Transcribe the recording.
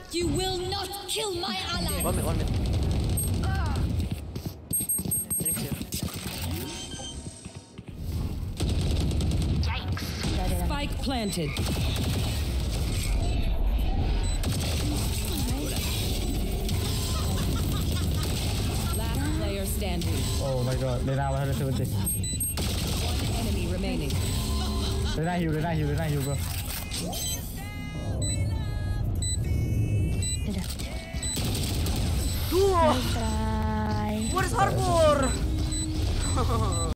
You will not kill my ally. One minute. Phoenix here. Spike planted. Last player standing. Oh my god, Lena 170. One enemy remaining. Lena heal, bro. What is harbor?